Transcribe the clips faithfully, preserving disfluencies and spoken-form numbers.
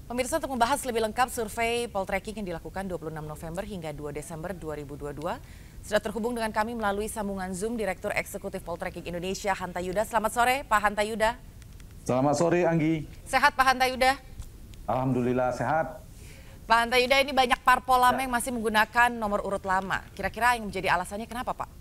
Pemirsa, untuk membahas lebih lengkap survei poltreking yang dilakukan dua puluh enam November hingga dua Desember dua ribu dua puluh dua, sudah terhubung dengan kami melalui sambungan Zoom Direktur Eksekutif Poltreking Indonesia, Hanta Yuda. Selamat sore, Pak Hanta Yuda. Selamat sore, Anggi. Sehat, Pak Hanta Yuda? Alhamdulillah sehat. Pak Hanta Yuda, ini banyak parpol lama yang masih menggunakan nomor urut lama. Kira-kira yang menjadi alasannya kenapa, Pak?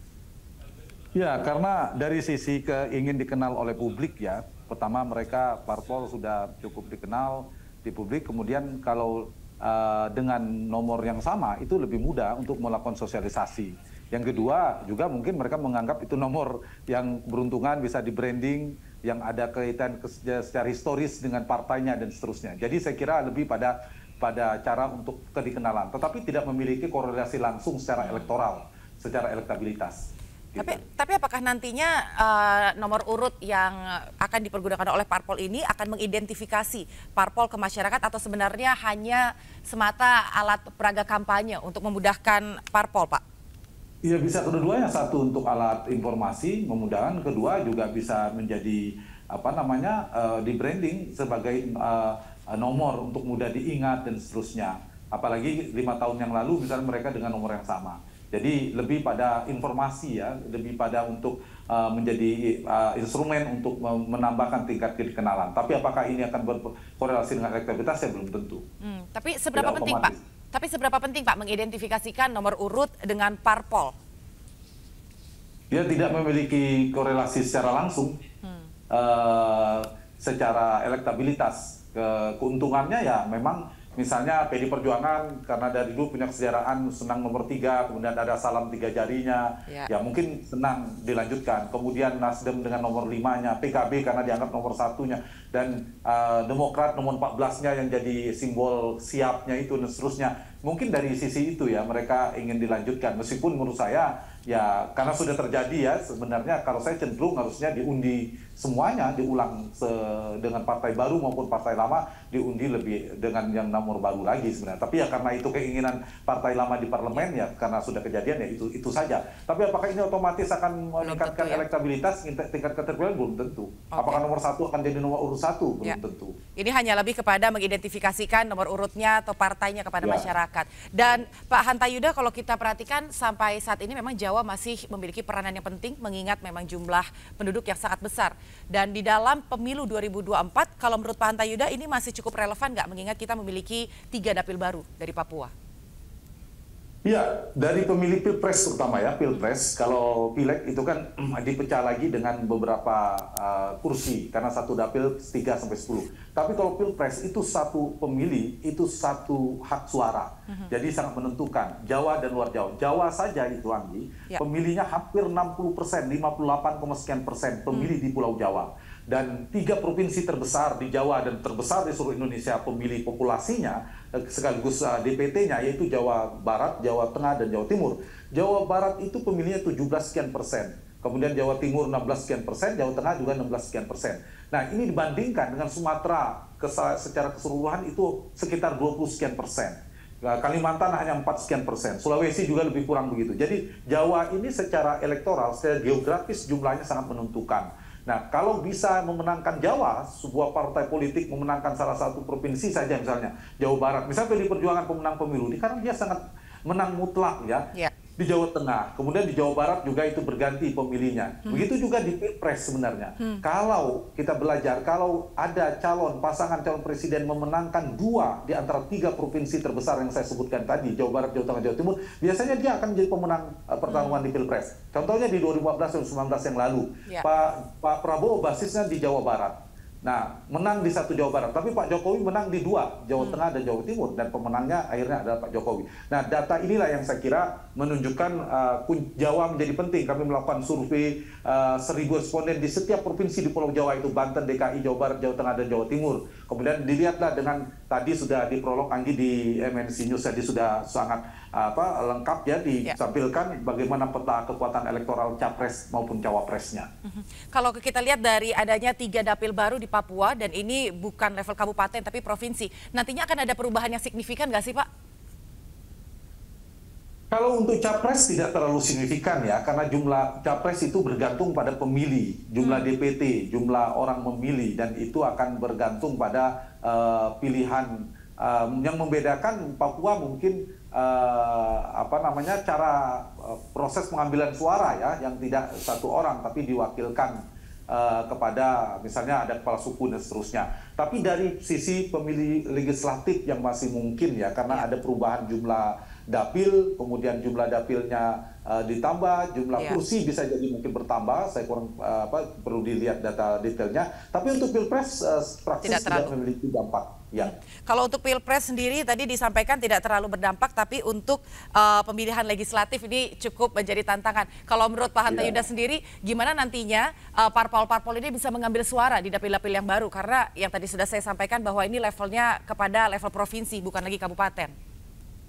Ya, karena dari sisi ke ingin dikenal oleh publik ya. Pertama, mereka parpol sudah cukup dikenal di publik, kemudian kalau uh, dengan nomor yang sama itu lebih mudah untuk melakukan sosialisasi. Yang kedua juga mungkin mereka menganggap itu nomor yang beruntungan bisa di branding, yang ada kaitan secara historis dengan partainya dan seterusnya. Jadi saya kira lebih pada pada cara untuk kedikenalan, tetapi tidak memiliki korelasi langsung secara elektoral, secara elektabilitas. Tapi, tapi apakah nantinya uh, nomor urut yang akan dipergunakan oleh parpol ini akan mengidentifikasi parpol ke masyarakat atau sebenarnya hanya semata alat peraga kampanye untuk memudahkan parpol, Pak? Iya, bisa kedua-duanya. Satu untuk alat informasi, memudahkan. Kedua juga bisa menjadi apa namanya uh, di branding sebagai uh, nomor untuk mudah diingat dan seterusnya. Apalagi lima tahun yang lalu misalnya mereka dengan nomor yang sama. Jadi lebih pada informasi ya, lebih pada untuk uh, menjadi uh, instrumen untuk menambahkan tingkat kekenalan. Tapi apakah ini akan berkorelasi dengan elektabilitas, ya belum tentu. Hmm, tapi seberapa Tidak penting otomatis. Pak? Tapi seberapa penting Pak mengidentifikasikan nomor urut dengan parpol? Dia tidak memiliki korelasi secara langsung, hmm. uh, secara elektabilitas. Ke keuntungannya ya memang. Misalnya P D I Perjuangan karena dari dulu punya kesejarahan senang nomor tiga, kemudian ada salam tiga jarinya, ya, ya mungkin senang dilanjutkan. Kemudian Nasdem dengan nomor limanya, P K B karena dianggap nomor satunya, dan uh, Demokrat nomor empat belasnya yang jadi simbol siapnya itu dan seterusnya. Mungkin dari sisi itu ya mereka ingin dilanjutkan. Meskipun menurut saya ya karena sudah terjadi ya sebenarnya kalau saya cenderung harusnya diundi semuanya, diulang se dengan partai baru maupun partai lama diundi lebih dengan yang nomor baru lagi sebenarnya. Tapi ya karena itu keinginan partai lama di parlemen ya karena sudah kejadian ya itu itu saja. Tapi apakah ini otomatis akan meningkatkan ya? Elektabilitas, tingkat keterpilihan belum tentu. Okay. Apakah nomor satu akan jadi nomor urut satu belum ya. Tentu. Ini hanya lebih kepada mengidentifikasikan nomor urutnya atau partainya kepada ya. Masyarakat. Dan Pak Hanta Yuda, kalau kita perhatikan sampai saat ini memang Jawa masih memiliki peranan yang penting mengingat memang jumlah penduduk yang sangat besar. Dan di dalam pemilu dua ribu dua puluh empat, kalau menurut Pak Hanta Yuda ini masih cukup relevan nggak mengingat kita memiliki tiga dapil baru dari Papua? Iya, dari pemilih Pilpres terutama ya, Pilpres, kalau Pileg itu kan dipecah lagi dengan beberapa uh, kursi, karena satu dapil tiga sampai sepuluh. Tapi kalau Pilpres itu satu pemilih, itu satu hak suara. Uh-huh. Jadi sangat menentukan, Jawa dan luar Jawa. Jawa saja itu, Anggi, ya. Pemilihnya hampir enam puluh persen, lima puluh delapan, sekian persen pemilih hmm. di Pulau Jawa. Dan tiga provinsi terbesar di Jawa dan terbesar di seluruh Indonesia pemilih populasinya sekaligus D P T-nya yaitu Jawa Barat, Jawa Tengah, dan Jawa Timur. Jawa Barat itu pemilihnya tujuh belas sekian persen, kemudian Jawa Timur enam belas sekian persen, Jawa Tengah juga enam belas sekian persen. Nah ini dibandingkan dengan Sumatera secara keseluruhan itu sekitar dua puluh sekian persen. Kalimantan hanya empat sekian persen, Sulawesi juga lebih kurang begitu. Jadi Jawa ini secara elektoral, secara geografis jumlahnya sangat menentukan. Nah, kalau bisa memenangkan Jawa, sebuah partai politik memenangkan salah satu provinsi saja misalnya, Jawa Barat, misalnya P D I Perjuangan pemenang pemilu, ini karena dia sangat menang mutlak ya, ya. Di Jawa Tengah, kemudian di Jawa Barat juga itu berganti pemilihnya. Hmm. Begitu juga di Pilpres sebenarnya. Hmm. Kalau kita belajar, kalau ada calon, pasangan calon presiden memenangkan dua di antara tiga provinsi terbesar yang saya sebutkan tadi, Jawa Barat, Jawa Tengah, Jawa Timur, biasanya dia akan menjadi pemenang uh, pertarungan hmm. di Pilpres. Contohnya di dua ribu empat belas dan dua ribu sembilan belas yang lalu, ya. Pak, Pak Prabowo basisnya di Jawa Barat. Nah, menang di satu Jawa Barat, tapi Pak Jokowi menang di dua, Jawa hmm. Tengah dan Jawa Timur, dan pemenangnya akhirnya adalah Pak Jokowi. Nah, data inilah yang saya kira menunjukkan uh, Jawa menjadi penting. Kami melakukan survei uh, seribu responden di setiap provinsi di Pulau Jawa itu, Banten, D K I, Jawa Barat, Jawa Tengah, dan Jawa Timur. Kemudian dilihatlah dengan tadi sudah diprolog Anggi di M N C News, jadi sudah sangat apa lengkap ya ditampilkan bagaimana peta kekuatan elektoral capres maupun cawapresnya. Uh-huh. Kalau kita lihat dari adanya tiga dapil baru di Papua dan ini bukan level kabupaten tapi provinsi, nantinya akan ada perubahan yang signifikan nggak sih Pak? Kalau untuk capres tidak terlalu signifikan ya, karena jumlah capres itu bergantung pada pemilih, jumlah D P T, jumlah orang memilih, dan itu akan bergantung pada uh, pilihan. Uh, yang membedakan Papua mungkin uh, apa namanya cara uh, proses pengambilan suara ya, yang tidak satu orang tapi diwakilkan uh, kepada misalnya ada kepala suku dan seterusnya. Tapi dari sisi pemilih legislatif yang masih mungkin ya, karena ada perubahan jumlah dapil, kemudian jumlah dapilnya uh, ditambah, jumlah yeah. kursi bisa jadi mungkin bertambah, saya kurang uh, apa perlu dilihat data detailnya. Tapi untuk pilpres uh, praktis tidak, tidak memiliki dampak. Ya. Kalau untuk pilpres sendiri tadi disampaikan tidak terlalu berdampak, tapi untuk uh, pemilihan legislatif ini cukup menjadi tantangan. Kalau menurut Pak Hantayuda yeah. sendiri, gimana nantinya uh, parpol-parpol ini bisa mengambil suara di dapil-dapil yang baru? Karena yang tadi sudah saya sampaikan bahwa ini levelnya kepada level provinsi, bukan lagi kabupaten.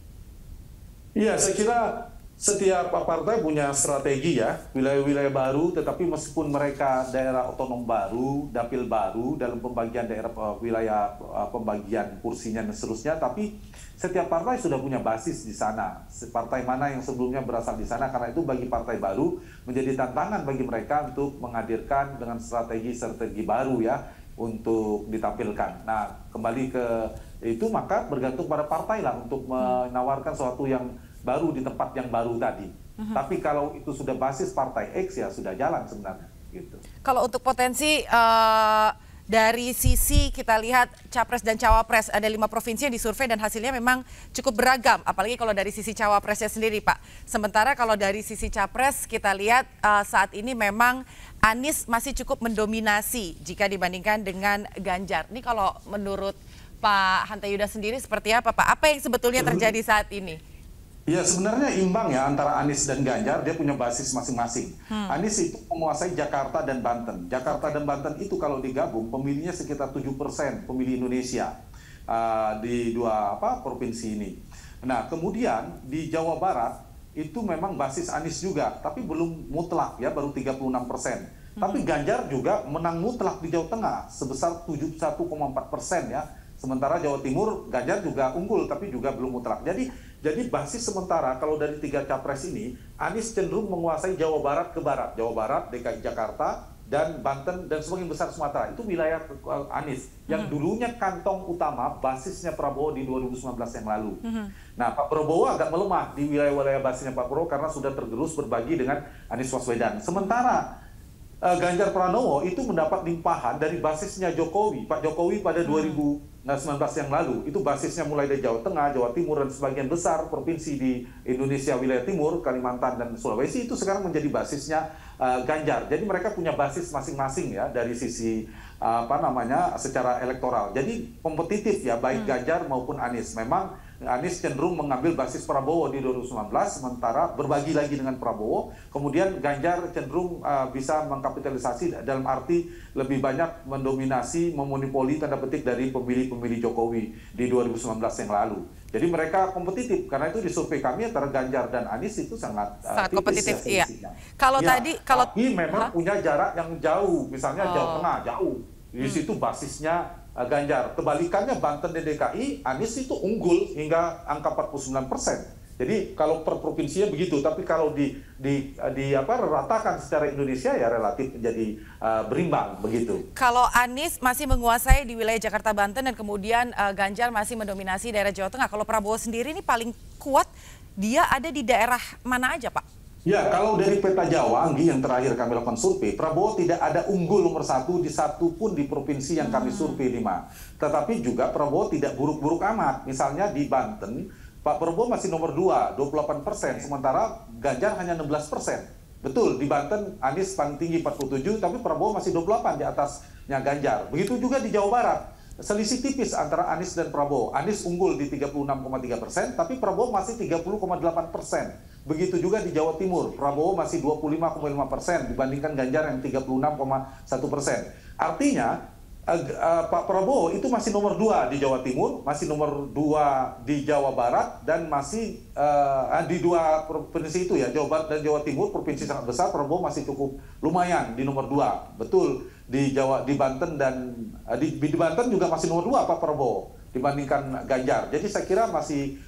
Iya, saya kira setiap partai punya strategi ya, wilayah-wilayah baru, tetapi meskipun mereka daerah otonom baru, dapil baru, dalam pembagian daerah wilayah pembagian kursinya dan seterusnya, tapi setiap partai sudah punya basis di sana. Partai mana yang sebelumnya berasal di sana, karena itu bagi partai baru menjadi tantangan bagi mereka untuk menghadirkan dengan strategi-strategi baru ya, untuk ditampilkan. Nah, kembali ke itu maka bergantung pada partai lah untuk menawarkan sesuatu yang baru di tempat yang baru tadi. Uh-huh. Tapi kalau itu sudah basis partai X ya sudah jalan sebenarnya. Gitu. Kalau untuk potensi uh, dari sisi kita lihat capres dan cawapres, ada lima provinsi yang disurvei dan hasilnya memang cukup beragam. Apalagi kalau dari sisi cawapresnya sendiri, Pak. Sementara kalau dari sisi capres kita lihat uh, saat ini memang Anies masih cukup mendominasi jika dibandingkan dengan Ganjar. Ini kalau menurut Pak Hantayuda sendiri seperti apa, Pak? Apa yang sebetulnya terjadi saat ini? Ya sebenarnya imbang ya antara Anies dan Ganjar, dia punya basis masing-masing. Hmm. Anies itu menguasai Jakarta dan Banten. Jakarta dan Banten itu kalau digabung pemilihnya sekitar tujuh persen pemilih Indonesia uh, di dua apa provinsi ini. Nah kemudian di Jawa Barat itu memang basis Anies juga, tapi belum mutlak ya, baru tiga puluh enam persen. Hmm. Tapi Ganjar juga menang mutlak di Jawa Tengah sebesar tujuh puluh satu koma empat persen ya. Sementara Jawa Timur, Ganjar juga unggul, tapi juga belum mutlak. Jadi, jadi basis sementara kalau dari tiga capres ini, Anies cenderung menguasai Jawa Barat ke Barat. Jawa Barat, D K I Jakarta, dan Banten, dan sebagian besar Sumatera. Itu wilayah Anies. Yang dulunya kantong utama, basisnya Prabowo di dua ribu sembilan belas yang lalu. Nah, Pak Prabowo agak melemah di wilayah-wilayah basisnya Pak Prabowo karena sudah tergerus berbagi dengan Anies Baswedan. Sementara Ganjar Pranowo itu mendapat limpahan dari basisnya Jokowi. Pak Jokowi pada dua ribu sembilan belas yang lalu, itu basisnya mulai dari Jawa Tengah, Jawa Timur, dan sebagian besar provinsi di Indonesia wilayah timur, Kalimantan dan Sulawesi, itu sekarang menjadi basisnya uh, Ganjar. Jadi mereka punya basis masing-masing ya dari sisi uh, apa namanya secara elektoral. Jadi kompetitif ya, baik Ganjar maupun Anies. Memang Anies cenderung mengambil basis Prabowo di dua ribu sembilan belas, sementara berbagi lagi dengan Prabowo. Kemudian Ganjar cenderung uh, bisa mengkapitalisasi dalam arti lebih banyak mendominasi, memonopoli tanda petik dari pemilih-pemilih Jokowi di dua ribu sembilan belas yang lalu. Jadi mereka kompetitif, karena itu di survei kami antara Ganjar dan Anies itu sangat, uh, sangat kompetitif. Ya, iya. Kalau ya, tadi, kalau tapi memang huh? punya jarak yang jauh, misalnya oh. Jawa Tengah jauh. Di hmm. situ basisnya Ganjar. Kebalikannya Banten dan D K I, Anies itu unggul hingga angka empat puluh sembilan persen. Jadi kalau per provinsinya begitu, tapi kalau di di di apa ratakan secara Indonesia ya relatif menjadi uh, berimbang begitu. Kalau Anies masih menguasai di wilayah Jakarta, Banten, dan kemudian uh, Ganjar masih mendominasi daerah Jawa Tengah. Kalau Prabowo sendiri ini paling kuat, dia ada di daerah mana aja, Pak? Ya, kalau dari peta Jawa, Anggi, yang terakhir kami lakukan survei, Prabowo tidak ada unggul nomor satu di satu pun di provinsi yang kami survei lima. Tetapi juga Prabowo tidak buruk-buruk amat. Misalnya di Banten, Pak Prabowo masih nomor dua, dua puluh delapan persen, sementara Ganjar hanya enam belas persen. Betul, di Banten Anies paling tinggi empat puluh tujuh, tapi Prabowo masih dua puluh delapan di atasnya Ganjar. Begitu juga di Jawa Barat. Selisih tipis antara Anies dan Prabowo. Anies unggul di tiga puluh enam koma tiga persen, tapi Prabowo masih tiga puluh koma delapan persen. Begitu juga di Jawa Timur, Prabowo masih dua puluh lima koma lima persen dibandingkan Ganjar yang tiga puluh enam koma satu persen. Artinya, uh, uh, Pak Prabowo itu masih nomor dua di Jawa Timur, masih nomor dua di Jawa Barat, dan masih uh, di dua provinsi itu ya, Jawa Barat dan Jawa Timur, provinsi sangat besar, Prabowo masih cukup lumayan di nomor dua. Betul, di Jawa, di Banten dan uh, di, di Banten juga masih nomor dua Pak Prabowo dibandingkan Ganjar. Jadi saya kira masih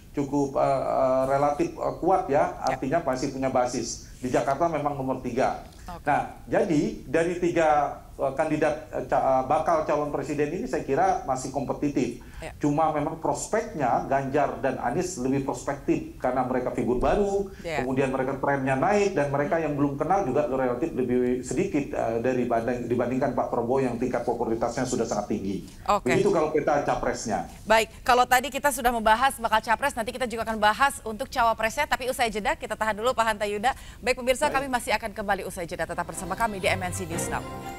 cukup uh, uh, relatif uh, kuat ya, artinya masih punya basis. Di Jakarta memang nomor tiga. Okay. Nah, jadi dari tiga uh, kandidat uh, ca bakal calon presiden ini saya kira masih kompetitif. Ya. Cuma memang prospeknya Ganjar dan Anies lebih prospektif karena mereka figur baru, ya. Kemudian mereka trennya naik dan mereka yang belum kenal juga relatif lebih sedikit uh, dari banding, dibandingkan Pak Prabowo yang tingkat popularitasnya sudah sangat tinggi. Okay. Begitu kalau peta capresnya. Baik, kalau tadi kita sudah membahas bakal capres, nanti kita juga akan bahas untuk cawapresnya, tapi usai jeda kita tahan dulu Pak Hanta Yuda. Baik pemirsa, Baik. Kami masih akan kembali usai jeda, tetap bersama kami di M N C News Now.